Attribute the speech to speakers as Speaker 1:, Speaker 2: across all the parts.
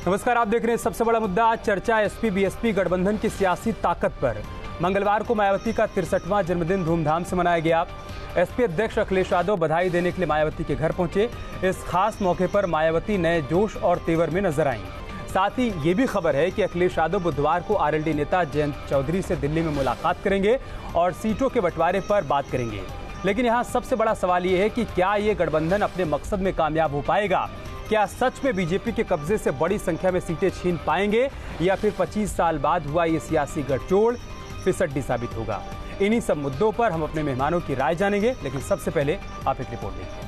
Speaker 1: नमस्कार, आप देख रहे हैं सबसे बड़ा मुद्दा। आज चर्चा एसपी बीएसपी गठबंधन की सियासी ताकत पर। मंगलवार को मायावती का 63वां जन्मदिन धूमधाम से मनाया गया। एसपी अध्यक्ष अखिलेश यादव बधाई देने के लिए मायावती के घर पहुंचे। इस खास मौके पर मायावती नए जोश और तेवर में नजर आईं। साथ ही ये भी खबर है कि अखिलेश यादव बुधवार को आरएलडी नेता जयंत चौधरी से दिल्ली में मुलाकात करेंगे और सीटों के बंटवारे पर बात करेंगे। लेकिन यहाँ सबसे बड़ा सवाल ये है कि क्या ये गठबंधन अपने मकसद में कामयाब हो पाएगा? क्या सच में बीजेपी के कब्जे से बड़ी संख्या में सीटें छीन पाएंगे या फिर 25 साल बाद हुआ ये सियासी गठजोड़ फिसड्डी साबित होगा? इन्हीं सब मुद्दों पर हम अपने मेहमानों की राय जानेंगे, लेकिन सबसे पहले आप एक रिपोर्ट देखिए।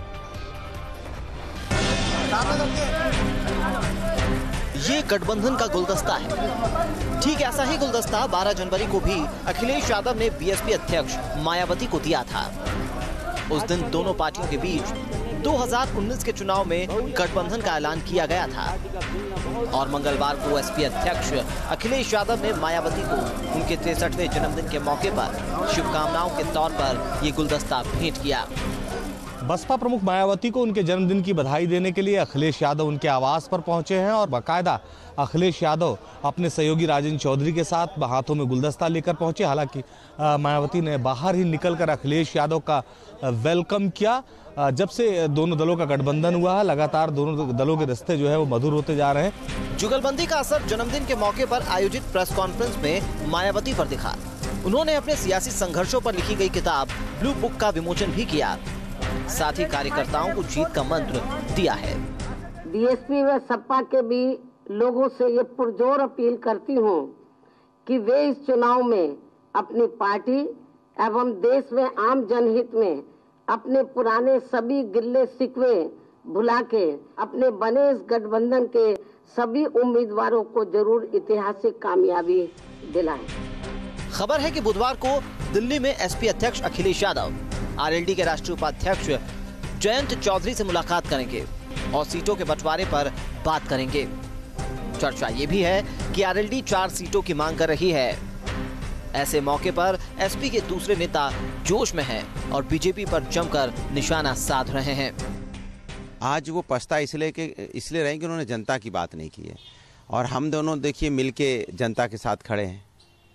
Speaker 2: ये गठबंधन का गुलदस्ता है। ठीक ऐसा ही गुलदस्ता 12 जनवरी को भी अखिलेश यादव ने बीएसपी अध्यक्ष मायावती को दिया था। उस दिन दोनों पार्टियों के बीच 2019 के चुनाव में गठबंधन का ऐलान किया गया था और मंगलवार को एसपी अध्यक्ष अखिलेश यादव ने मायावती को उनके 63वें जन्मदिन के मौके पर शुभकामनाओं के तौर पर ये गुलदस्ता भेंट किया।
Speaker 3: बसपा प्रमुख मायावती को उनके जन्मदिन की बधाई देने के लिए अखिलेश यादव उनके आवास पर पहुंचे हैं और बाकायदा अखिलेश यादव अपने सहयोगी राजेंद्र चौधरी के साथ हाथों में गुलदस्ता लेकर पहुंचे। हालांकि मायावती ने बाहर ही निकलकर अखिलेश यादव का वेलकम किया। जब से दोनों दलों का गठबंधन हुआ है, लगातार दोनों दलों के रिश्ते जो है वो मधुर होते जा रहे हैं।
Speaker 2: जुगलबंदी का असर जन्मदिन के मौके पर आयोजित प्रेस कॉन्फ्रेंस में मायावती पर दिखा। उन्होंने अपने सियासी संघर्षों पर लिखी गई किताब ब्लू बुक का विमोचन भी किया। साथ ही कार्यकर्ताओं को जीत का मंत्र दिया है।
Speaker 4: बीएसपी व सपा के भी लोगों से ये पुरजोर अपील करती हूँ कि वे इस चुनाव में अपनी पार्टी एवं देश में आम जनहित में अपने पुराने सभी गिल्ले शिकवे भुला के अपने बने इस गठबंधन के सभी उम्मीदवारों को जरूर ऐतिहासिक कामयाबी दिलाएं।
Speaker 2: खबर है कि बुधवार को दिल्ली में एसपी अध्यक्ष अखिलेश यादव आरएलडी के राष्ट्रीय उपाध्यक्ष जयंत चौधरी से मुलाकात करेंगे और सीटों के बंटवारे पर बात करेंगे। चर्चा ये भी है कि आरएलडी 4 सीटों की मांग कर रही है। ऐसे मौके पर एसपी के दूसरे नेता जोश में हैं और बीजेपी पर जमकर निशाना साध रहे हैं।
Speaker 5: आज वो पछता इसलिए रहे कि उन्होंने जनता की बात नहीं की है और हम दोनों देखिए मिलके जनता के साथ खड़े हैं।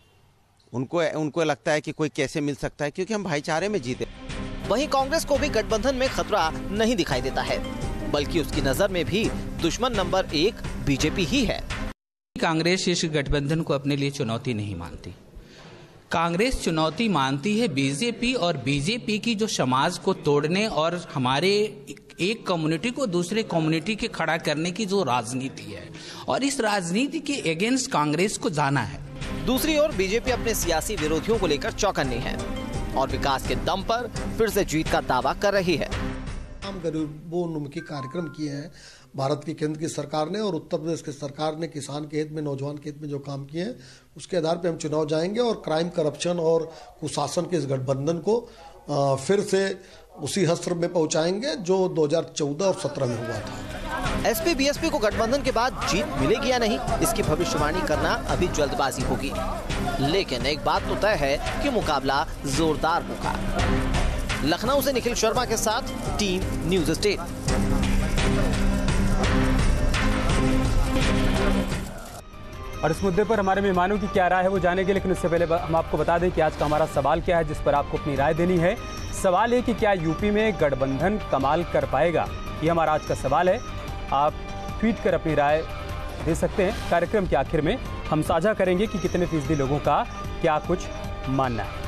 Speaker 5: उनको लगता है कि कोई कैसे मिल सकता है, क्योंकि हम भाईचारे में जीते।
Speaker 2: वहीं कांग्रेस को भी गठबंधन में खतरा नहीं दिखाई देता है, बल्कि उसकी नजर में भी दुश्मन नंबर 1 बीजेपी ही है।
Speaker 6: कांग्रेस इस गठबंधन को अपने लिए चुनौती नहीं मानती। कांग्रेस चुनौती मानती है बीजेपी, और बीजेपी की जो समाज को तोड़ने और हमारे एक कम्युनिटी को दूसरे कम्युनिटी के खड़ा करने की जो राजनीति है, और इस राजनीति के अगेंस्ट कांग्रेस को जाना है।
Speaker 2: दूसरी ओर बीजेपी अपने सियासी विरोधियों को लेकर चौकन्नी है और विकास के दम पर फिर से जीत का दावा कर रही है।
Speaker 7: हम गरीबोन्मुखी कार्यक्रम किए हैं भारत की केंद्र की सरकार ने और उत्तर प्रदेश की सरकार ने किसान के हित में, नौजवान के हित में जो काम किए हैं, उसके आधार पर हम चुनाव जाएंगे और क्राइम, करप्शन और कुशासन के इस गठबंधन को फिर से उसी हस्त्र में पहुंचाएंगे जो 2014 और 17 में हुआ था।
Speaker 2: एसपी बीएसपी को गठबंधन के बाद जीत मिलेगी या नहीं, इसकी भविष्यवाणी करना अभी जल्दबाजी होगी। लेकिन एक बात तो तय है कि मुकाबला जोरदार होगा। लखनऊ से निखिल शर्मा के साथ टीम न्यूज स्टेट।
Speaker 1: और इस मुद्दे पर हमारे मेहमानों की क्या राय है वो जानेंगे, लेकिन उससे पहले हम आपको बता दें कि आज का हमारा सवाल क्या है जिस पर आपको अपनी राय देनी है। सवाल है कि क्या यूपी में गठबंधन कमाल कर पाएगा? ये हमारा आज का सवाल है। आप ट्वीट कर अपनी राय दे सकते हैं। कार्यक्रम के आखिर में हम साझा करेंगे कि कितने फीसदी लोगों का क्या कुछ मानना है।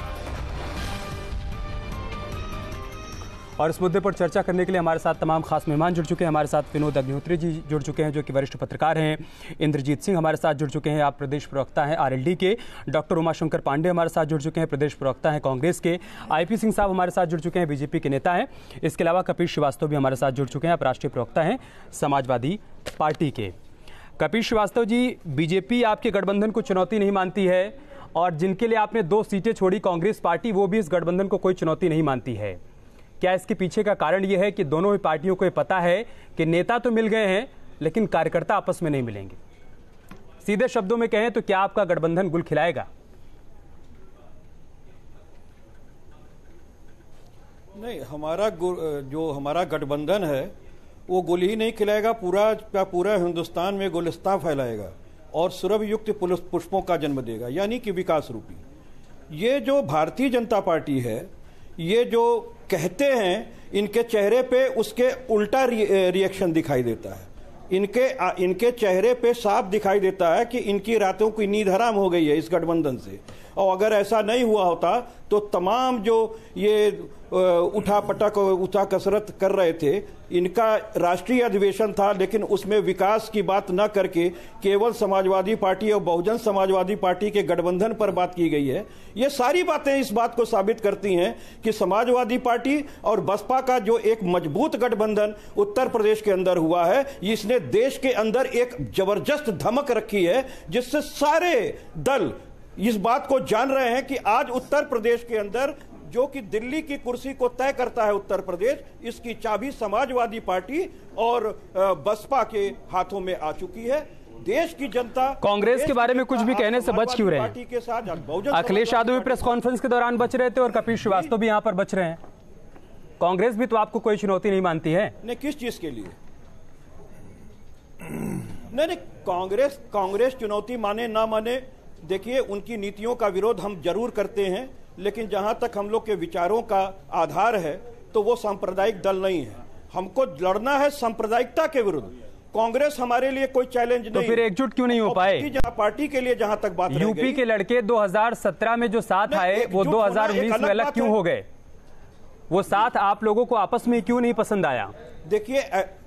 Speaker 1: और इस मुद्दे पर चर्चा करने के लिए हमारे साथ तमाम खास मेहमान जुड़ चुके हैं। हमारे साथ विनोद अग्निहोत्री जी जुड़ चुके हैं जो कि वरिष्ठ पत्रकार हैं। इंद्रजीत सिंह हमारे साथ जुड़ चुके हैं, आप प्रदेश प्रवक्ता हैं आरएलडी के। डॉक्टर उमाशंकर पांडे हमारे साथ जुड़ चुके हैं, प्रदेश प्रवक्ता हैं कांग्रेस के। आईपी सिंह साहब हमारे साथ जुड़ चुके हैं, बीजेपी के नेता हैं। इसके अलावा कपिल श्रीवास्तव भी हमारे साथ जुड़ चुके हैं, आप राष्ट्रीय प्रवक्ता हैं समाजवादी पार्टी के। कपिल श्रीवास्तव जी, बीजेपी आपके गठबंधन को चुनौती नहीं मानती है और जिनके लिए आपने 2 सीटें छोड़ी कांग्रेस पार्टी, वो भी इस गठबंधन को कोई चुनौती नहीं मानती है। क्या इसके पीछे का कारण यह है कि दोनों ही पार्टियों को यह पता है कि नेता तो मिल गए हैं लेकिन कार्यकर्ता आपस में नहीं मिलेंगे? सीधे शब्दों में कहें तो क्या आपका गठबंधन गुल खिलाएगा?
Speaker 8: नहीं, हमारा जो हमारा गठबंधन है वो गुल ही नहीं खिलाएगा, पूरा का पूरा हिंदुस्तान में गुलिस्तां फैलाएगा और सुरभ युक्त पुष्पों का जन्म देगा, यानी कि विकास रूपी। ये जो भारतीय जनता पार्टी है, ये जो कहते हैं, इनके चेहरे पे उसके उल्टा रिएक्शन दिखाई देता है। इनके चेहरे पे साफ दिखाई देता है कि इनकी रातों की नींद हराम हो गई है इस गठबंधन से। और अगर ऐसा नहीं हुआ होता तो तमाम जो ये उठा पटक उठा कसरत कर रहे थे, इनका राष्ट्रीय अधिवेशन था, लेकिन उसमें विकास की बात न करके केवल समाजवादी पार्टी और बहुजन समाजवादी पार्टी के गठबंधन पर बात की गई है। ये सारी बातें इस बात को साबित करती हैं कि समाजवादी पार्टी और बसपा का जो एक मजबूत गठबंधन उत्तर प्रदेश के अंदर हुआ है, इसने देश के अंदर एक जबरदस्त धमक रखी है, जिससे सारे दल इस बात को जान रहे हैं कि आज उत्तर प्रदेश के अंदर जो कि दिल्ली की कुर्सी को तय करता है उत्तर प्रदेश, इसकी चाबी समाजवादी पार्टी और बसपा के हाथों में आ चुकी है। देश की जनता
Speaker 1: कांग्रेस के बारे में कुछ भी कहने से बच क्यों रहे हैं?
Speaker 8: के साथ
Speaker 1: अखिलेश यादव भी प्रेस कॉन्फ्रेंस के दौरान बच रहे थे और कपिल श्रीवास्तव भी यहां पर बच रहे हैं। कांग्रेस भी तो आपको कोई चुनौती नहीं मानती है?
Speaker 8: नहीं, किस चीज के लिए? नहीं, कांग्रेस चुनौती माने ना माने, देखिए उनकी नीतियों का विरोध हम जरूर करते हैं, लेकिन जहां तक हम लोग के विचारों का आधार है तो वो सांप्रदायिक दल नहीं है। हमको लड़ना है सांप्रदायिकता के विरुद्ध। कांग्रेस हमारे लिए कोई चैलेंज नहीं।
Speaker 1: तो फिर एकजुट क्यों नहीं हो पाए?
Speaker 8: पार्टी के लिए जहां तक बात
Speaker 1: यूपी के लड़के 2017 में जो साथ आए वो 2019 में अलग क्यों हो गए? वो साथ आप लोगों को आपस में क्यों नहीं पसंद आया?
Speaker 8: देखिए,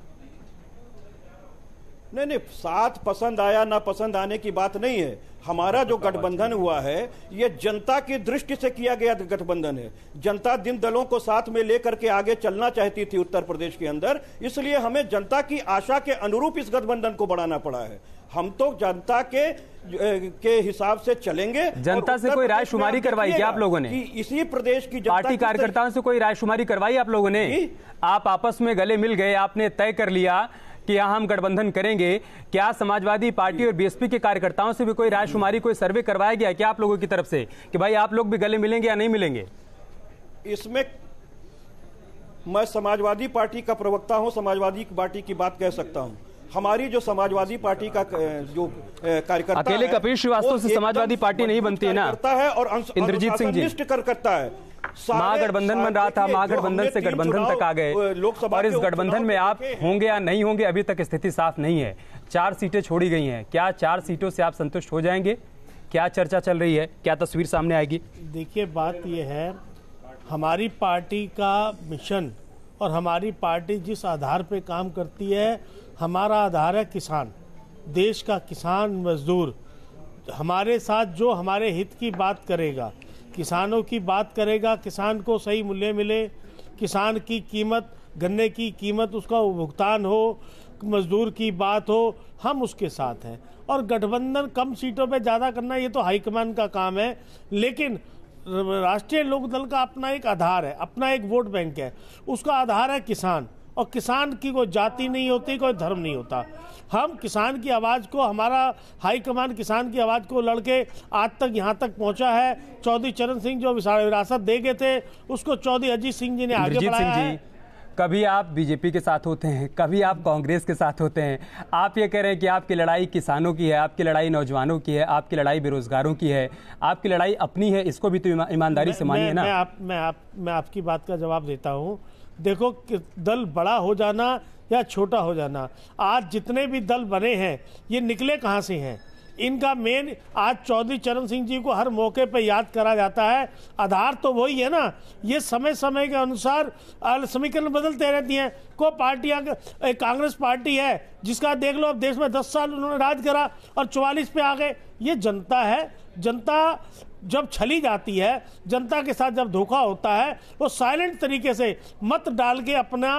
Speaker 8: नहीं, साथ पसंद आया ना पसंद आने की बात नहीं है। हमारा जो गठबंधन हुआ है, ये जनता की दृष्टि से किया गया गठबंधन है। जनता जिन दलों को साथ में लेकर के आगे चलना चाहती थी उत्तर प्रदेश के अंदर, इसलिए हमें जनता की आशा के अनुरूप इस गठबंधन को बढ़ाना पड़ा है। हम तो जनता के हिसाब से चलेंगे।
Speaker 1: जनता से कोई रायशुमारी करवाई क्या आप लोगों ने?
Speaker 8: इसी प्रदेश की
Speaker 1: पार्टी कार्यकर्ताओं से कोई रायशुमारी करवाई आप लोगों ने? आप आपस में गले मिल गए, आपने तय कर लिया कि यहाँ हम गठबंधन करेंगे। क्या समाजवादी पार्टी और बीएसपी के कार्यकर्ताओं से भी कोई रायशुमारी, कोई सर्वे करवाया गया क्या आप लोगों की तरफ से कि भाई आप लोग भी गले मिलेंगे या नहीं मिलेंगे?
Speaker 8: इसमें मैं समाजवादी पार्टी का प्रवक्ता हूं, समाजवादी पार्टी की बात कह सकता हूं। हमारी जो समाजवादी पार्टी का जो कार्यकर्ता
Speaker 1: अकेले कपिल श्रीवास्तव से समाजवादी पार्टी नहीं बनती है ना।
Speaker 8: और
Speaker 1: इंद्रजीत सिंह जी
Speaker 8: करता है।
Speaker 1: महागठबंधन बन रहा था, महागठबंधन से गठबंधन तक आ गए और इस गठबंधन में आप होंगे या नहीं होंगे अभी तक स्थिति साफ नहीं है। 4 सीटें छोड़ी गई हैं, क्या 4 सीटों से आप संतुष्ट हो जाएंगे? क्या चर्चा चल रही है, क्या तस्वीर सामने आएगी?
Speaker 9: देखिए, बात यह है, हमारी पार्टी का मिशन और हमारी पार्टी जिस आधार पे काम करती है, हमारा आधार है किसान, देश का किसान मजदूर। हमारे साथ जो हमारे हित की बात करेगा, किसानों की बात करेगा, किसान को सही मूल्य मिले, किसान की कीमत, गन्ने की कीमत उसका भुगतान हो, मजदूर की बात हो, हम उसके साथ हैं। और गठबंधन कम सीटों पे ज़्यादा करना ये तो हाईकमान का काम है, लेकिन राष्ट्रीय लोकदल का अपना एक आधार है, अपना एक वोट बैंक है, उसका आधार है किसान। और किसान की कोई जाति नहीं होती, कोई धर्म नहीं होता। हम किसान की आवाज़ को, हमारा हाईकमान किसान की आवाज़ को लड़के आज तक यहाँ तक पहुँचा है। चौधरी चरण सिंह जो विरासत दे गए थे, उसको चौधरी अजीत सिंह जी ने आगे बढ़ाया है।
Speaker 1: कभी आप बीजेपी के साथ होते हैं, कभी आप कांग्रेस के साथ होते हैं। आप ये कह रहे हैं कि आपकी लड़ाई किसानों की है, आपकी लड़ाई नौजवानों की है, आपकी लड़ाई बेरोजगारों की है, आपकी लड़ाई अपनी है, इसको भी तो ईमानदारी से मानिए ना।
Speaker 9: मैं आपकी बात का जवाब देता हूँ। देखो, दल बड़ा हो जाना या छोटा हो जाना, आज जितने भी दल बने हैं ये निकले कहाँ से हैं? इनका मेन आज चौधरी चरण सिंह जी को हर मौके पर याद करा जाता है। आधार तो वही है ना। ये समय समय के अनुसार समीकरण बदलते रहती हैं। को पार्टियां, कांग्रेस पार्टी है जिसका देख लो अब देश में 10 साल उन्होंने राज करा और 44 पे आ गए। ये जनता है। जनता जब छली जाती है, जनता के साथ जब धोखा होता है, वो साइलेंट तरीके से मत डाल के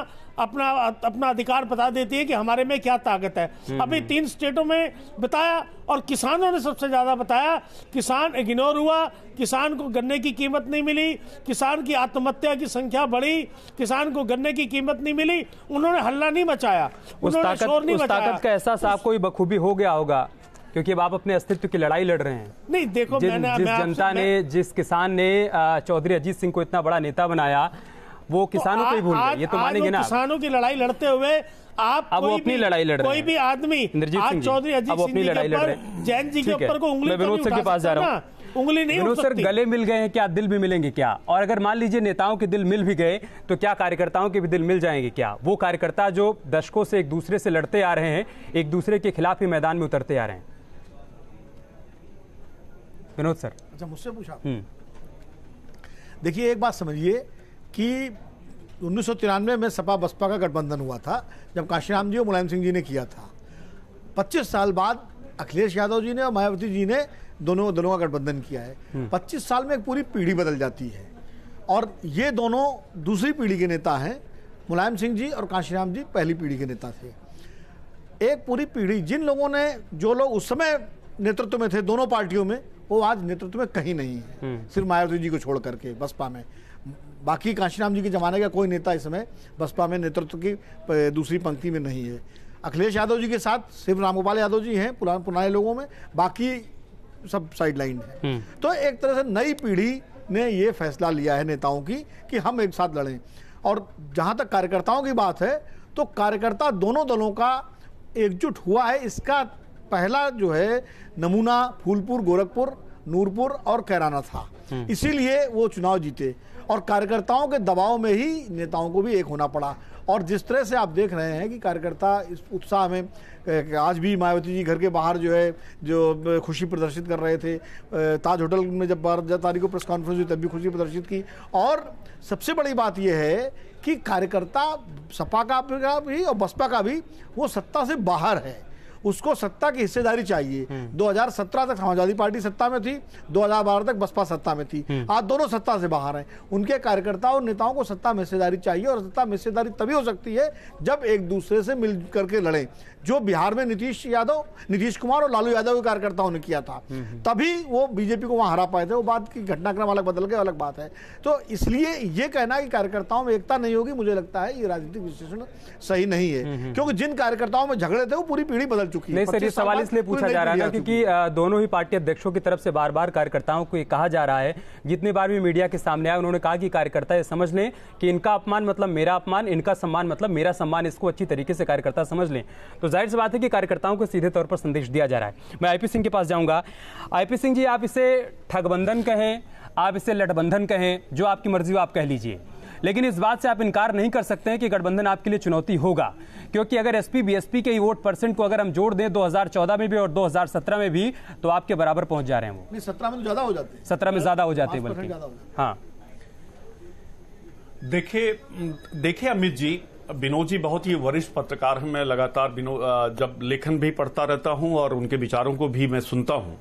Speaker 9: अपना अधिकार बता देती है कि हमारे में क्या ताकत है। अभी 3 स्टेटों में बताया और किसानों ने सबसे ज्यादा बताया। किसान इग्नोर हुआ, किसान को गन्ने की कीमत नहीं मिली, किसान की आत्महत्या की संख्या बढ़ी, किसान को गन्ने की कीमत नहीं मिली। उन्होंने हल्ला नहीं मचाया, उन्होंने शोर नहीं मचाया।
Speaker 1: ताकत का एहसास आपको ही बखूबी हो गया होगा, क्योंकि अब आप अपने अस्तित्व की लड़ाई लड़ रहे हैं।
Speaker 9: नहीं, देखो,
Speaker 1: जिस जनता ने, जिस किसान ने चौधरी अजीत सिंह को इतना बड़ा नेता बनाया, वो किसानों को ही भूल गए, ये तो मानेंगे ना।
Speaker 9: किसानों की लड़ाई लड़ते हुए आप
Speaker 1: अब वो अपनी लड़ाई लड़ रहे हैं।
Speaker 9: कोई भी आदमी आज चौधरी अजीत सिंह जी के ऊपर, जैन जी के ऊपर को उंगली
Speaker 1: विनोद सर के पास जा रहा हूँ,
Speaker 9: उंगली नहीं उठ
Speaker 1: विनोद सर
Speaker 9: सकती।
Speaker 1: गले मिल गए हैं क्या, दिल भी मिलेंगे क्या? और अगर मान लीजिए नेताओं के दिल मिल भी गए तो क्या कार्यकर्ताओं के भी दिल मिल जाएंगे क्या? वो कार्यकर्ता जो दशकों से एक दूसरे से लड़ते आ रहे हैं, एक दूसरे के खिलाफ ही मैदान में उतरते आ रहे हैं। विनोद सर,
Speaker 10: अच्छा मुझसे पूछा। देखिए एक बात समझिए कि 1993 में सपा बसपा का गठबंधन हुआ था, जब काशीराम जी और मुलायम सिंह जी ने किया था। 25 साल बाद अखिलेश यादव जी ने और मायावती जी ने दोनों दलों का गठबंधन किया है। 25 साल में एक पूरी पीढ़ी बदल जाती है, और ये दोनों दूसरी पीढ़ी के नेता हैं। मुलायम सिंह जी और काशीराम जी पहली पीढ़ी के नेता थे। एक पूरी पीढ़ी, जिन लोगों ने, जो लोग उस समय नेतृत्व में थे दोनों पार्टियों में, वो आज नेतृत्व में कहीं नहीं है, सिर्फ मायावती जी को छोड़ करके बसपा में। बाकी काशीराम जी के जमाने का कोई नेता इस समय बसपा में नेतृत्व की दूसरी पंक्ति में नहीं है। अखिलेश यादव जी के साथ सिर्फ रामगोपाल यादव जी हैं पुराने लोगों में, बाकी सब साइड लाइन है। तो एक तरह से नई पीढ़ी ने ये फैसला लिया है नेताओं की कि हम एक साथ लड़ें। और जहां तक कार्यकर्ताओं की बात है, तो कार्यकर्ता दोनों दलों का एकजुट हुआ है। इसका पहला जो है नमूना फूलपुर, गोरखपुर, नूरपुर और कैराना था, इसीलिए वो चुनाव जीते। और कार्यकर्ताओं के दबाव में ही नेताओं को भी एक होना पड़ा। और जिस तरह से आप देख रहे हैं कि कार्यकर्ता इस उत्साह में, आज भी मायावती जी घर के बाहर जो है जो खुशी प्रदर्शित कर रहे थे, ताज होटल में जब 12 तारीख को प्रेस कॉन्फ्रेंस हुई तब भी खुशी प्रदर्शित की। और सबसे बड़ी बात यह है कि कार्यकर्ता सपा का भी और बसपा का भी वो सत्ता से बाहर है, उसको सत्ता की हिस्सेदारी चाहिए। 2017 तक समाजवादी पार्टी सत्ता में थी, 2012 तक बसपा सत्ता में थी, आज दोनों सत्ता से बाहर हैं। उनके कार्यकर्ताओं और नेताओं को सत्ता में हिस्सेदारी चाहिए, और सत्ता में हिस्सेदारी तभी हो सकती है जब एक दूसरे से मिल करके लड़ें, जो बिहार में नीतीश कुमार और लालू यादव के कार्यकर्ताओं ने किया था, तभी वो बीजेपी को वहां हरा पाए थे। वो बात की घटनाक्रम अलग बदल के अलग बात है। तो इसलिए ये कहना कि कार्यकर्ताओं में एकता नहीं होगी, मुझे लगता है ये राजनीतिक विश्लेषण सही नहीं है, क्योंकि जिन कार्यकर्ताओं में झगड़े थे वो पूरी पीढ़ी बदल चुकी है।
Speaker 1: नहीं सर, ये सवाल इसलिए पूछा जा रहा है क्योंकि दोनों ही पार्टी अध्यक्षों की तरफ से बार बार कार्यकर्ताओं को ये कहा जा रहा है, जितनी बार भी मीडिया के सामने आया उन्होंने कहा कि कार्यकर्ता ये समझ लें कि इनका अपमान मतलब मेरा अपमान, इनका सम्मान मतलब मेरा सम्मान, इसको अच्छी तरीके से कार्यकर्ता समझ लें। तो जाहिर सी बात है कि कार्यकर्ताओं को सीधे तौर पर संदेश दिया जा रहा है। मैं आईपी सिंह के पास जाऊंगा। आईपी सिंह जी, आप इसे ठगबंधन कहें, आप इसे लठबंधन कहें, जो आपकी मर्जी हो आप कह लीजिए, लेकिन इस बात से आप इनकार नहीं कर सकते हैं कि गठबंधन आपके लिए चुनौती होगा, क्योंकि अगर एसपी बीएसपी के वोट परसेंट को अगर हम जोड़ दें 2014 में भी और 2017 में भी, तो आपके बराबर पहुंच जा रहे हैं। वो
Speaker 10: 17 में ज्यादा हो जाते हैं,
Speaker 1: 17 में ज्यादा हो जाते हैं बल्कि। हाँ
Speaker 11: देखिए अमित जी, विनोद जी बहुत ही वरिष्ठ पत्रकार हैं। मैं लगातार जब लेखन भी पढ़ता रहता हूं और उनके विचारों को भी मैं सुनता हूं।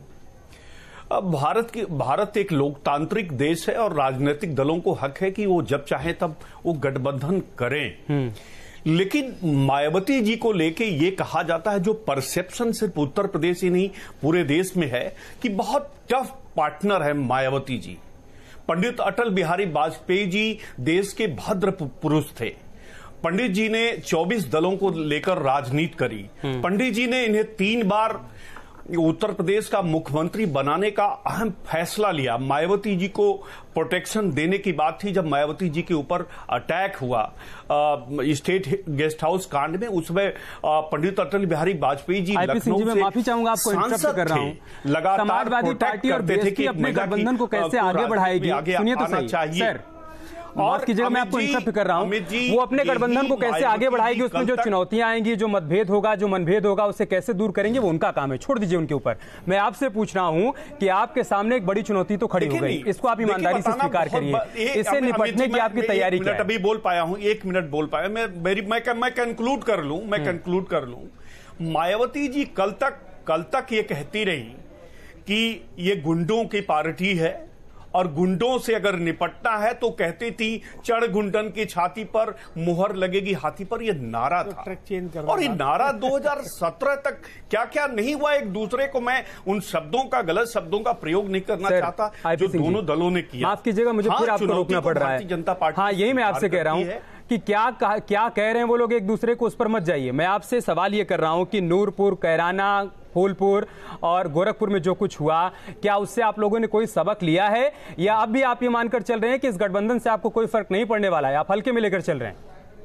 Speaker 11: भारत एक लोकतांत्रिक देश है और राजनीतिक दलों को हक है कि वो जब चाहे तब वो गठबंधन करें। लेकिन मायावती जी को लेके ये कहा जाता है, जो परसेप्शन सिर्फ उत्तर प्रदेश ही नहीं पूरे देश में है, कि बहुत टफ पार्टनर है मायावती जी। पंडित अटल बिहारी वाजपेयी जी देश के भद्र पुरुष थे। पंडित जी ने 24 दलों को लेकर राजनीति करी। पंडित जी ने इन्हें 3 बार उत्तर प्रदेश का मुख्यमंत्री बनाने का अहम फैसला लिया। मायावती जी को प्रोटेक्शन देने की बात थी जब मायावती जी के ऊपर अटैक हुआ स्टेट गेस्ट हाउस कांड में। उसमें पंडित अटल बिहारी वाजपेयी जी लखनऊ से,
Speaker 1: माफी चाहूंगा आपको इंटरप्ट कर रहा हूं,
Speaker 11: लगातार
Speaker 1: समाजवादी पार्टी और बीएसपी अपने गठबंधन को कैसे आगे बढ़ाएगी, सुनिए तो सही सर, माफ कीजिएगा मैं आपको इंटरप्ट कर रहा हूं, वो अपने गठबंधन को कैसे आगे बढ़ाएगी, उसमें जो चुनौतियां आएंगी, जो मतभेद होगा, जो मनभेद होगा, उसे कैसे दूर करेंगे, वो उनका काम है, छोड़ दीजिए उनके ऊपर। मैं आपसे पूछ रहा हूं कि आपके सामने एक बड़ी चुनौती तो खड़ी हो गई, इसको आप ईमानदारी से स्वीकार करिए, इससे निपटने की आपकी तैयारी क्या है?
Speaker 11: अभी बोल पाया हूं, 1 मिनट बोल पाया मैं कंक्लूड कर लूं। मायावती जी कल तक ये कहती रही कि ये गुंडों की पार्टी है और गुंडों से अगर निपटना है तो कहती थी चढ़ गुंडन की छाती पर मुहर लगेगी हाथी पर। ये नारा था और ये नारा 2017 तक क्या क्या नहीं हुआ। एक दूसरे को, मैं उन शब्दों का, गलत शब्दों का प्रयोग नहीं करना चाहता जो दोनों दलों ने किया।
Speaker 1: माफ कीजिएगा, मुझे फिर आपको रोकना पड़ रहा है।
Speaker 11: जनता पार्टी,
Speaker 1: हाँ यही मैं आपसे कह रहा हूं कि क्या कह रहे हैं वो लोग एक दूसरे को, उस पर मत जाइए। मैं आपसे सवाल ये कर रहा हूं कि नूरपुर, कैराना, फूलपुर और गोरखपुर में जो कुछ हुआ, क्या उससे आप लोगों ने कोई सबक लिया है, या अब भी आप ये मानकर चल रहे हैं कि इस गठबंधन से आपको कोई फर्क नहीं पड़ने वाला है, आप हल्के में लेकर चल रहे हैं?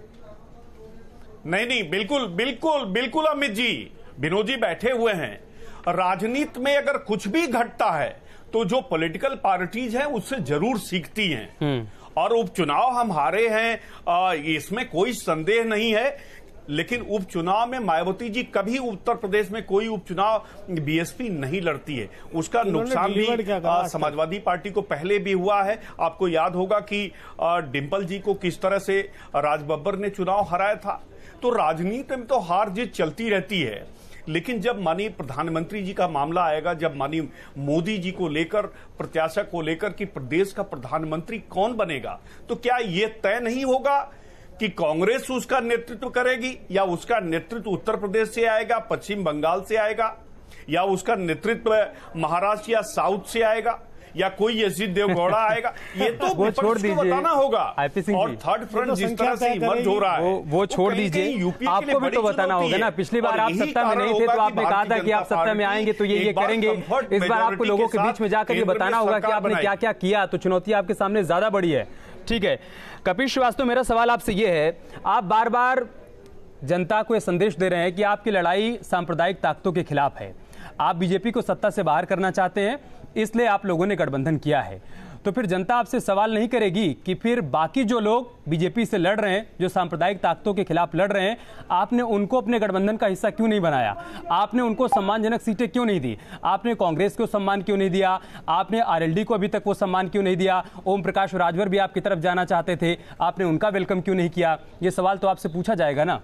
Speaker 11: नहीं, बिल्कुल बिल्कुल बिल्कुल अमित जी, विनोद जी बैठे हुए हैं। राजनीति में अगर कुछ भी घटता है तो जो पॉलिटिकल पार्टीज हैं उससे जरूर सीखती हैं, और उपचुनाव हम हारे हैं इसमें कोई संदेह नहीं है। लेकिन उपचुनाव में मायावती जी कभी उत्तर प्रदेश में कोई उपचुनाव बीएसपी नहीं लड़ती है, उसका नुकसान भी समाजवादी पार्टी को पहले भी हुआ है। आपको याद होगा कि डिंपल जी को किस तरह से राज बब्बर ने चुनाव हराया था। तो राजनीति में तो हार जीत चलती रहती है, लेकिन जब माननीय प्रधानमंत्री जी का मामला आएगा, जब माननीय मोदी जी को लेकर, प्रत्याशा को लेकर कि प्रदेश का प्रधानमंत्री कौन बनेगा, तो क्या यह तय नहीं होगा कि कांग्रेस उसका नेतृत्व करेगी, या उसका नेतृत्व उत्तर प्रदेश से आएगा, पश्चिम बंगाल से आएगा, या उसका नेतृत्व महाराष्ट्र या साउथ से आएगा, या कोई यशी देवगौड़ा आएगा? ये तो
Speaker 1: वो छोड़ दीजिए,
Speaker 11: बताना होगा।
Speaker 1: और
Speaker 11: थर्ड फ्रंट जिस तरह से इमर्ज हो रहा है
Speaker 1: वो छोड़ दीजिए, आपको भी तो बताना होगा ना। पिछली बार आप सत्ता में नहीं थे तो आपने कहा था कि आप सत्ता में आएंगे तो ये करेंगे। इस बार आपको लोगों के बीच में जाकर ये बताना होगा कि आपने क्या क्या किया, तो चुनौती आपके सामने ज्यादा बड़ी है। ठीक है कपिल श्रीवास्तव, मेरा सवाल आपसे ये है, आप बार बार जनता को यह संदेश दे रहे हैं कि आपकी लड़ाई सांप्रदायिक ताकतों के खिलाफ है, आप बीजेपी को सत्ता से बाहर करना चाहते हैं, इसलिए आप लोगों ने गठबंधन किया है। तो फिर जनता आपसे सवाल नहीं करेगी कि फिर बाकी जो लोग बीजेपी से लड़ रहे हैं, जो सांप्रदायिक ताकतों के खिलाफ लड़ रहे हैं, आपने उनको अपने गठबंधन का हिस्सा क्यों नहीं बनाया? आपने उनको सम्मानजनक सीटें क्यों नहीं दी? आपने कांग्रेस को सम्मान क्यों नहीं दिया? आपने आरएलडी को अभी तक वो सम्मान क्यों नहीं दिया? ओम प्रकाश राजभर भी आपकी तरफ जाना चाहते थे, आपने उनका वेलकम क्यों नहीं किया? ये सवाल तो आपसे पूछा जाएगा ना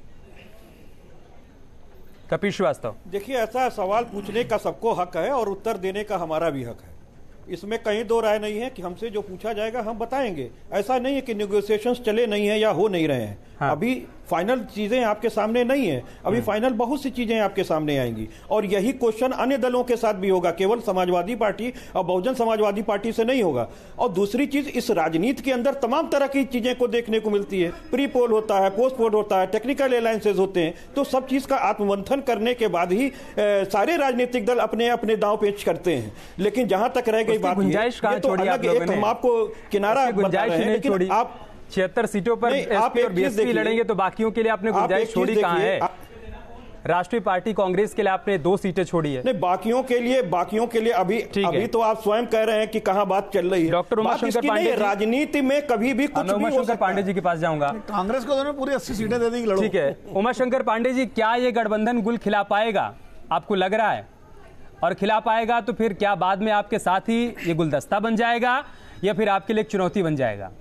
Speaker 1: कपिल श्रीवास्तव।
Speaker 8: देखिए, ऐसा सवाल पूछने का सबको हक है और उत्तर देने का हमारा भी हक है, इसमें कहीं दो राय नहीं है कि हमसे जो पूछा जाएगा हम बताएंगे। ऐसा नहीं है कि नेगोशिएशंस चले नहीं है या हो नहीं रहे हैं। हाँ। अभी फाइनल चीजें आपके सामने नहीं है, अभी फाइनल बहुत सी चीजें आपके सामने आएंगी, और यही क्वेश्चन अन्य दलों के साथ भी होगा, केवल समाजवादी पार्टी और बहुजन समाजवादी पार्टी से नहीं होगा। और दूसरी चीज, इस राजनीति के अंदर तमाम तरह की चीजें को देखने को मिलती है, प्री पोल होता है, पोस्ट पोल होता है, टेक्निकल अलायंसेज होते हैं, तो सब चीज का आत्ममंथन करने के बाद ही सारे राजनीतिक दल अपने अपने दांव पेच करते हैं। लेकिन जहां तक रह गई बात, तो हम आपको किनारा बता रहे हैं, लेकिन आप
Speaker 1: 76 सीटों पर एसपी और बीएसपी लड़ेंगे, तो बाकियों के लिए आपने गुंजाइश छोड़ी कहां है? राष्ट्रीय पार्टी कांग्रेस के लिए आपने 2 सीटें छोड़ी है।
Speaker 8: नहीं, बाकियों के लिए अभी तो आप स्वयं कह रहे हैं कि कहां बात चल रही है।
Speaker 1: डॉक्टर उमाशंकर पांडे,
Speaker 8: राजनीति में कभी भी कुछ भी हो सकता है।
Speaker 1: पांडे जी के पास जाऊंगा।
Speaker 10: कांग्रेस को दोनों पूरी 80 सीटें दे देंगे, लड़ो।
Speaker 1: ठीक है उमाशंकर पांडे जी, क्या ये गठबंधन गुल खिला पाएगा, आपको लग रहा है? और खिला पाएगा तो फिर क्या बाद में आपके साथ ही ये गुलदस्ता बन जाएगा, या फिर आपके लिए एक चुनौती बन जाएगा?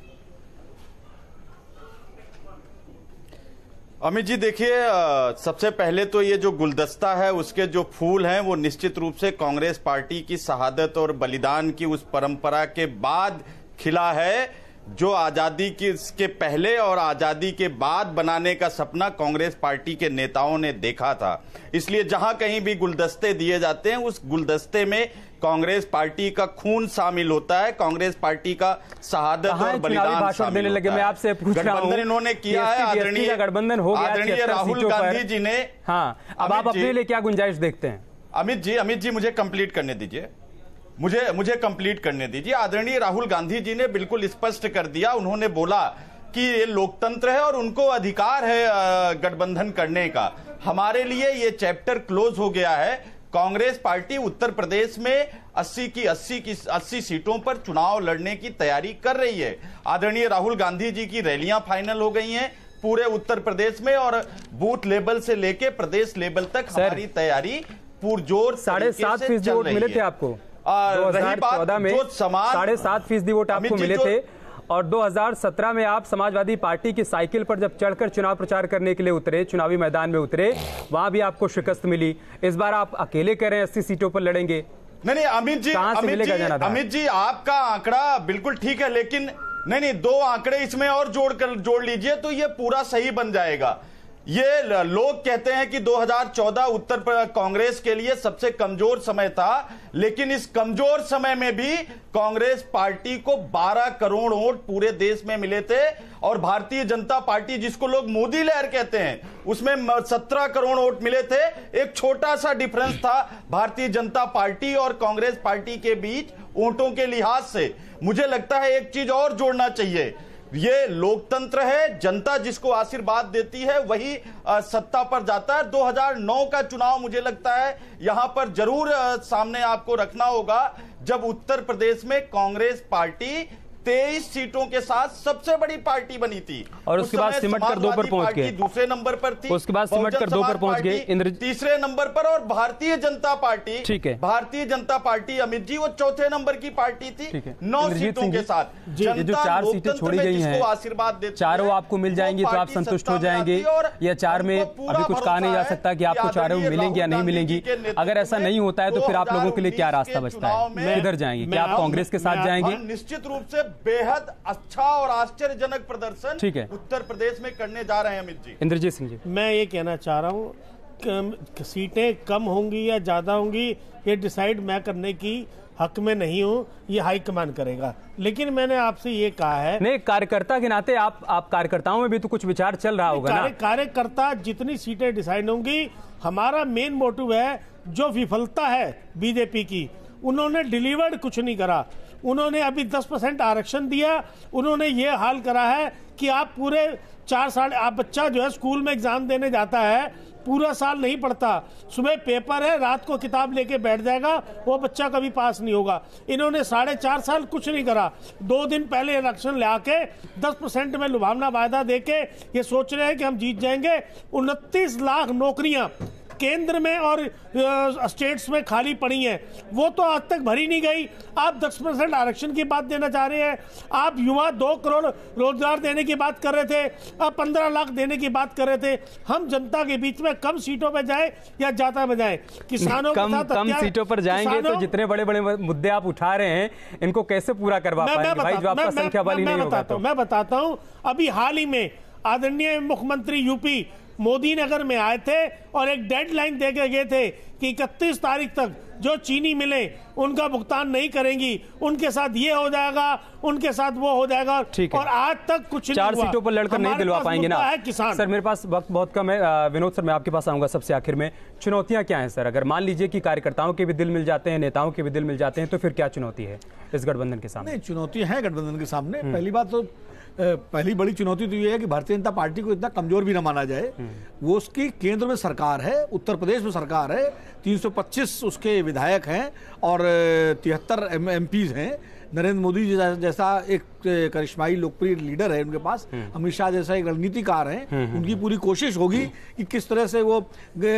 Speaker 12: अमित जी देखिए, सबसे पहले तो ये जो गुलदस्ता है उसके जो फूल हैं वो निश्चित रूप से कांग्रेस पार्टी की शहादत और बलिदान की उस परंपरा के बाद खिला है, जो आजादी के पहले और आजादी के बाद बनाने का सपना कांग्रेस पार्टी के नेताओं ने देखा था। इसलिए जहां कहीं भी गुलदस्ते दिए जाते हैं, उस गुलदस्ते में कांग्रेस पार्टी का खून शामिल होता है, कांग्रेस पार्टी का शहादत और बलिदान शामिल होता है।
Speaker 1: मैं आपसे पूछ रहा हूं,
Speaker 12: गठबंधन इन्होंने किया है, आदरणीय
Speaker 1: गठबंधन हो गया
Speaker 12: राहुल गांधी जी ने।
Speaker 1: हाँ, अब आप अपने लिए क्या गुंजाइश देखते हैं?
Speaker 12: अमित जी मुझे कंप्लीट करने दीजिए, मुझे कंप्लीट करने दीजिए। आदरणीय राहुल गांधी जी ने बिल्कुल स्पष्ट कर दिया, उन्होंने बोला कि ये लोकतंत्र है और उनको अधिकार है गठबंधन करने का। हमारे लिए ये चैप्टर क्लोज हो गया है। कांग्रेस पार्टी उत्तर प्रदेश में 80 सीटों पर चुनाव लड़ने की तैयारी कर रही है। आदरणीय राहुल गांधी जी की रैलियां फाइनल हो गई हैं पूरे उत्तर प्रदेश में, और बूथ लेवल से लेके प्रदेश लेवल तक हमारी तैयारी पुरजोर
Speaker 1: 7.5% वोट मिले थे आपको 2014 में, 7.5% वोट आपको मिले थे, और 2017 में आप समाजवादी पार्टी की साइकिल पर जब चढ़कर चुनाव प्रचार करने के लिए उतरे, चुनावी मैदान में उतरे, वहां भी आपको शिकस्त मिली। इस बार आप अकेले कह रहे हैं 80 सीटों पर लड़ेंगे।
Speaker 12: नहीं अमित जी आपका आंकड़ा बिल्कुल ठीक है, लेकिन नहीं 2 आंकड़े इसमें और जोड़ लीजिए तो ये पूरा सही बन जाएगा। ये लोग कहते हैं कि 2014 उत्तर प्रदेश कांग्रेस के लिए सबसे कमजोर समय था, लेकिन इस कमजोर समय में भी कांग्रेस पार्टी को 12 करोड़ वोट पूरे देश में मिले थे और भारतीय जनता पार्टी, जिसको लोग मोदी लहर कहते हैं, उसमें 17 करोड़ वोट मिले थे। एक छोटा सा डिफरेंस था भारतीय जनता पार्टी और कांग्रेस पार्टी के बीच वोटों के लिहाज से। मुझे लगता है एक चीज और जोड़ना चाहिए, ये लोकतंत्र है, जनता जिसको आशीर्वाद देती है वही सत्ता पर जाता है। 2009 का चुनाव मुझे लगता है यहां पर जरूर सामने आपको रखना होगा, जब उत्तर प्रदेश में कांग्रेस पार्टी 23 सीटों के साथ सबसे बड़ी पार्टी बनी थी
Speaker 1: और उसके बाद सिमट कर 2 पर पहुंच गए,
Speaker 12: दूसरे नंबर पर थी,
Speaker 1: उसके बाद सिमट कर 2 पर पहुंच गए,
Speaker 12: तीसरे नंबर पर, और भारतीय जनता पार्टी,
Speaker 1: ठीक है,
Speaker 12: भारतीय जनता पार्टी अमित जी वो चौथे नंबर की पार्टी थी 9 सीटों के साथ।
Speaker 1: ये जो 4 सीटें छोड़ी गई हैं,
Speaker 12: आशीर्वाद देती
Speaker 1: चारों आपको मिल जाएंगी तो आप संतुष्ट हो जाएंगे, या 4 में अभी कुछ कहा नहीं जा सकता कि आपको चारों मिलेंगी या नहीं मिलेंगी? अगर ऐसा नहीं होता है तो फिर आप लोगों के लिए क्या रास्ता बचता है, किधर जाएंगे? क्या आप कांग्रेस के साथ जाएंगे?
Speaker 12: निश्चित रूप से बेहद अच्छा और आश्चर्यजनक प्रदर्शन
Speaker 1: ठीक है
Speaker 12: उत्तर प्रदेश में करने जा रहे हैं अमित जी।
Speaker 1: इंद्रजीत सिंह जी,
Speaker 9: मैं ये कहना चाह रहा हूँ, सीटें कम होंगी या ज्यादा होंगी ये डिसाइड मैं करने की हक में नहीं हूँ, ये हाईकमान करेगा। लेकिन मैंने आपसे ये कहा है,
Speaker 1: नहीं, कार्यकर्ता के नाते आप कार्यकर्ताओं में भी तो कुछ विचार चल रहा होगा ना?
Speaker 9: कार्यकर्ता जितनी सीटें डिसाइड होंगी, हमारा मेन मोटिव है जो विफलता है बीजेपी की, उन्होंने डिलीवर्ड कुछ नहीं करा। उन्होंने अभी 10% आरक्षण दिया, उन्होंने ये हाल करा है कि आप पूरे 4 साल, आप बच्चा जो है स्कूल में एग्जाम देने जाता है, पूरा साल नहीं पढ़ता, सुबह पेपर है, रात को किताब लेके बैठ जाएगा, वो बच्चा कभी पास नहीं होगा। इन्होंने 4.5 साल कुछ नहीं करा। 2 दिन पहले इलेक्शन ले आके 10% में लुभावना वायदा देके ये सोच रहे हैं कि हम जीत जाएंगे। 29 लाख नौकरियां केंद्र में और स्टेट्स में खाली पड़ी हैं, वो तो आज तक भरी नहीं गई। आप 10% आरक्षण की बात देना चाह रहे हैं, आप युवा 2 करोड़ रोजगार देने की बात कर रहे थे, आप 15 लाख देने की बात कर रहे थे। हम जनता के बीच में कम सीटों पर जाए या ज्यादा में जाए, किसानों
Speaker 1: कम सीटों पर जाएंगे तो जितने बड़े बड़े मुद्दे आप उठा रहे हैं इनको कैसे पूरा करवा पाएंगे भाई, जो आपका संख्या बल ही नहीं होगा तो?
Speaker 9: मैं बताता हूं, अभी हाल ही में आदरणीय मुख्यमंत्री यूपी मोदी नगर में आए थे और एक डेडलाइन दे के गए थे कि 31 तारीख तक जो चीनी मिले उनका भुगतान नहीं करेंगी, उनके साथ ये हो जाएगा, उनके साथ वो हो जाएगा, और आज तक कुछ
Speaker 1: 4 सीटों पर लड़कर नहीं दिलवा पाएंगे ना
Speaker 9: किसान।
Speaker 1: सर मेरे पास वक्त बहुत कम है, विनोद सर मैं आपके पास आऊंगा सबसे आखिर में। चुनौतियां क्या हैं सर? अगर मान लीजिए कि कार्यकर्ताओं के भी दिल मिल जाते हैं, नेताओं के भी दिल मिल जाते हैं, तो फिर क्या चुनौती है इस गठबंधन के सामने?
Speaker 10: नहीं, चुनौती है गठबंधन के सामने। पहली बात तो पहली बड़ी चुनौती तो ये है कि भारतीय जनता पार्टी को इतना कमजोर भी ना माना जाए। वो उसकी केंद्र में सरकार है, उत्तर प्रदेश में सरकार है, 325 उसके विधायक हैं और 73 एमपीज हैं। नरेंद्र मोदी जैसा एक करिश्माई लोकप्रिय लीडर है उनके पास, अमित शाह जैसा एक रणनीतिकार है। उनकी पूरी कोशिश होगी कि किस तरह से वो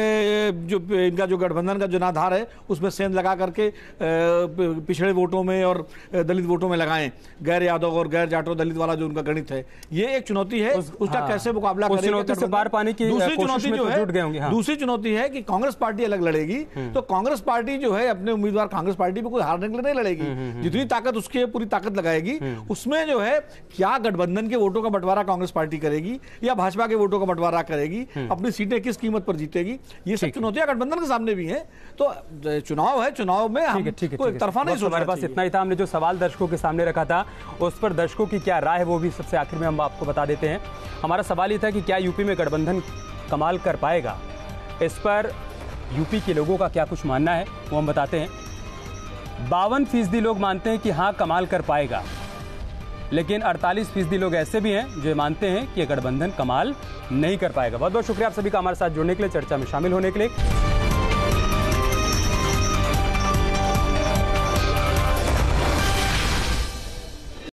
Speaker 10: जो इनका जो गठबंधन का जनाधार है उसमें सेंध लगा करके पिछड़े वोटों में और दलित वोटों में लगाएं, गैर यादव और गैर जाटो दलित वाला जो उनका गणित है, ये एक चुनौती है। उसका कैसे मुकाबला करेंगे? दूसरी चुनौती जो है, दूसरी चुनौती है कि कांग्रेस पार्टी अलग लड़ेगी, तो कांग्रेस पार्टी जो है अपने उम्मीदवार कांग्रेस पार्टी पे कोई हारने के लिए नहीं लड़ेगी। जितनी ताकत उसकी पूरी ताकत लगाएगी, उसमें जो है क्या गठबंधन के वोटों का बंटवारा कांग्रेस पार्टी करेगी या भाजपा के वोटों का बंटवारा करेगी, अपनी सीटें किस कीमत पर जीतेगी, ये सब चुनौतियां गठबंधन के सामने भी हैं। तो चुनाव है, चुनाव में हम को एक तरफा नहीं सोचना चाहिए।
Speaker 1: हमारे पास इतना ही था, हमने जो सवाल दर्शकों के सामने रखा था उस पर दर्शकों की क्या राय है वो भी सबसे आखिर में हम आपको बता देते हैं। हमारा सवाल ये था कि क्या यूपी में गठबंधन कमाल कर पाएगा? इस पर यूपी के लोगों का क्या कुछ मानना है वो हम बताते हैं। 52% लोग मानते हैं कि हाँ कमाल कर पाएगा, लेकिन 48% लोग ऐसे भी हैं जो मानते हैं कि गठबंधन कमाल नहीं कर पाएगा। बहुत बहुत शुक्रिया आप सभी का हमारे साथ जुड़ने के लिए, चर्चा में शामिल होने के लिए।